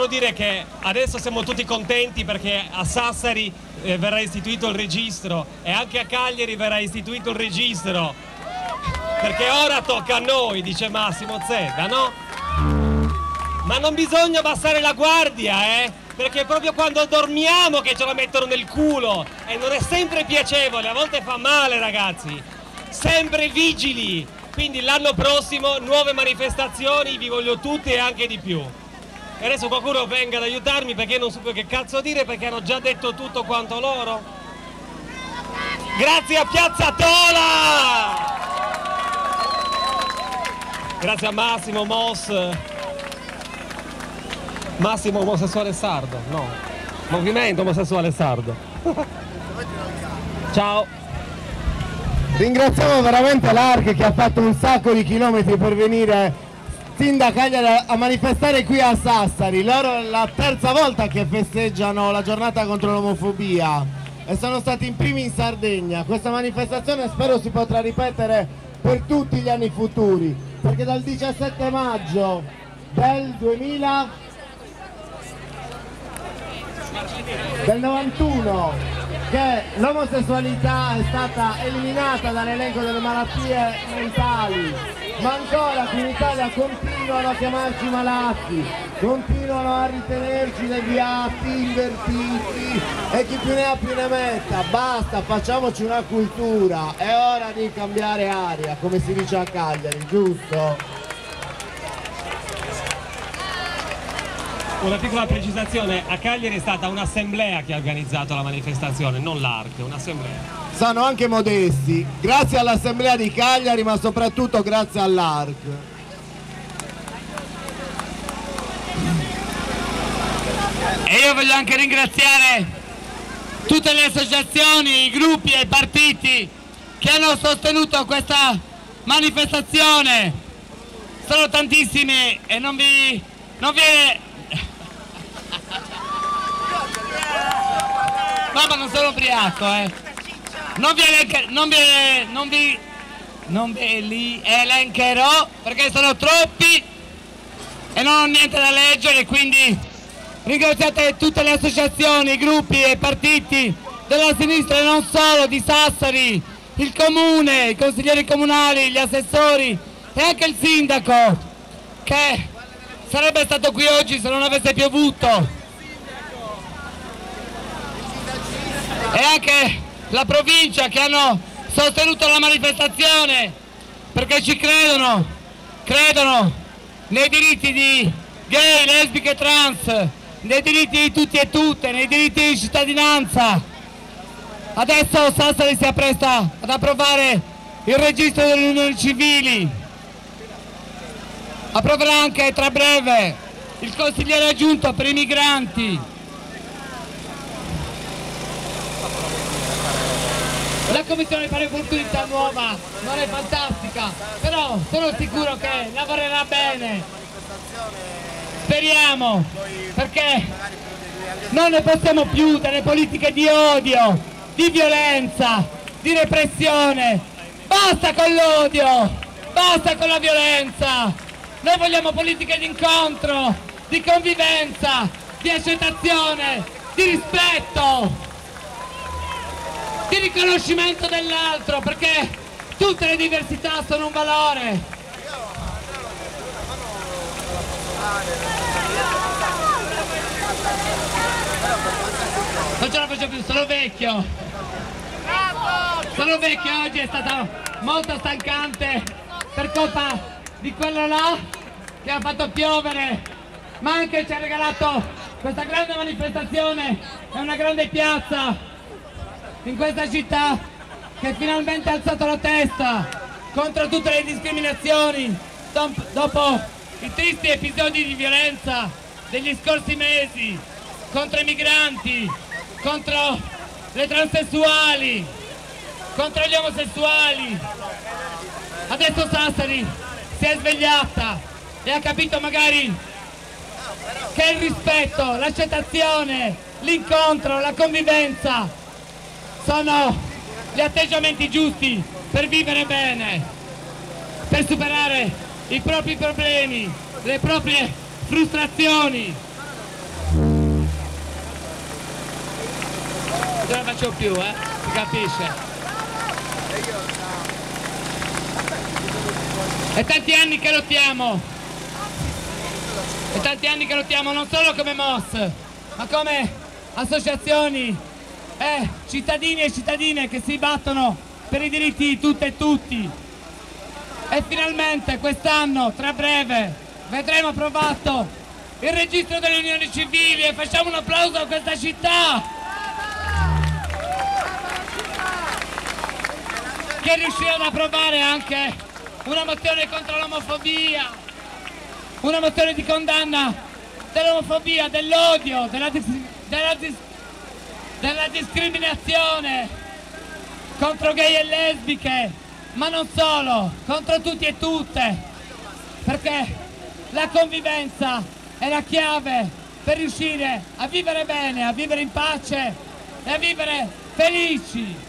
dire che adesso siamo tutti contenti perché a Sassari verrà istituito il registro e anche a Cagliari verrà istituito il registro, perché ora tocca a noi, dice Massimo Zedda, no? Ma non bisogna abbassare la guardia, perché è proprio quando dormiamo che ce la mettono nel culo e non è sempre piacevole, a volte fa male, ragazzi. Sempre vigili, quindi l'anno prossimo nuove manifestazioni, vi voglio tutti e anche di più. E adesso qualcuno venga ad aiutarmi perché non so che cazzo dire, perché hanno già detto tutto quanto loro. Grazie a Piazza Tola! Grazie a Massimo Moss. Massimo omosessuale sardo, no. Movimento omosessuale sardo. Ciao. Ringraziamo veramente l'ARC che ha fatto un sacco di chilometri per venire sin da Cagliari a manifestare qui a Sassari. Loro è la terza volta che festeggiano la giornata contro l'omofobia e sono stati i primi in Sardegna. Questa manifestazione spero si potrà ripetere per tutti gli anni futuri, perché dal 17 maggio del 91 che l'omosessualità è stata eliminata dall'elenco delle malattie mentali, ma ancora qui in Italia continuano a chiamarci malati, continuano a ritenerci deviati, invertiti e chi più ne ha più ne metta. Basta, facciamoci una cultura, è ora di cambiare aria, come si dice a Cagliari, giusto? Una piccola precisazione, a Cagliari è stata un'assemblea che ha organizzato la manifestazione, non l'ARC, un'assemblea. Sono anche modesti, grazie all'assemblea di Cagliari ma soprattutto grazie all'ARC. E io voglio anche ringraziare tutte le associazioni, i gruppi e i partiti che hanno sostenuto questa manifestazione. Sono tantissimi e non vi no, ma non sono ubriaco, non vi li elencherò perché sono troppi e non ho niente da leggere, quindi ringraziate tutte le associazioni, i gruppi e i partiti della sinistra e non solo, di Sassari, il comune, i consiglieri comunali, gli assessori e anche il sindaco che sarebbe stato qui oggi se non avesse piovuto. E anche la provincia che hanno sostenuto la manifestazione perché ci credono nei diritti di gay, lesbiche e trans, nei diritti di tutti e tutte, nei diritti di cittadinanza. Adesso Sassari si appresta ad approvare il registro delle unioni civili, approverà anche tra breve il consigliere aggiunto per i migranti. La commissione pari opportunità nuova non è fantastica, però sono sicuro che lavorerà bene. Speriamo, perché non ne possiamo più delle politiche di odio, di violenza, di repressione. Basta con l'odio, basta con la violenza. Noi vogliamo politiche di incontro, di convivenza, di accettazione, di rispetto, di riconoscimento dell'altro, perché tutte le diversità sono un valore. Non ce la faccio più, sono vecchio. Sono vecchio, oggi è stata molto stancante per colpa di quello là che ha fatto piovere, ma anche ci ha regalato questa grande manifestazione e una grande piazza in questa città che finalmente ha alzato la testa contro tutte le discriminazioni dopo i tristi episodi di violenza degli scorsi mesi, contro i migranti, contro le transessuali, contro gli omosessuali. Adesso Sassari si è svegliata e ha capito magari che il rispetto, l'accettazione, l'incontro, la convivenza sono gli atteggiamenti giusti per vivere bene, per superare i propri problemi, le proprie frustrazioni. dicevo più, si capisce. È tanti anni che lottiamo, non solo come MOS, ma come associazioni, cittadini e cittadine che si battono per i diritti di tutte e tutti. E finalmente quest'anno, tra breve, vedremo approvato il registro delle unioni civili e facciamo un applauso a questa città che riuscirà ad approvare anche una mozione contro l'omofobia, una mozione di condanna dell'omofobia, dell'odio, della discriminazione contro gay e lesbiche, ma non solo, contro tutti e tutte, perché la convivenza è la chiave per riuscire a vivere bene, a vivere in pace e a vivere felici.